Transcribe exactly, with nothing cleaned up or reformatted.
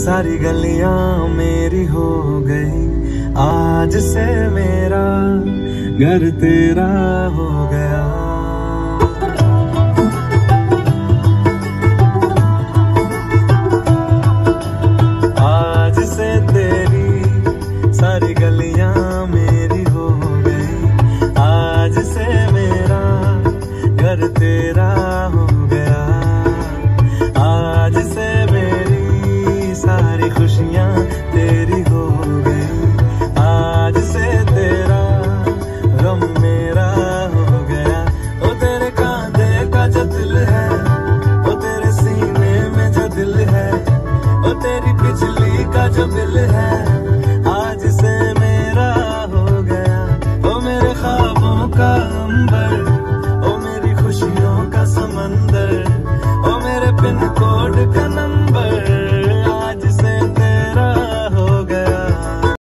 सारी गलियां मेरी हो गई, आज से मेरा घर तेरा हो गया। आज से तेरी सारी गलियां मेरी हो गई, आज से मेरा घर तेरा हो गया। आज से मेरी सारी खुशियां तेरी हो गई, आज से तेरा गम मेरा हो गया। ओ तेरे कांधे का जो दिल है, ओ तेरे सीने में जो दिल है, ओ तेरी बिजली का जो बिल है,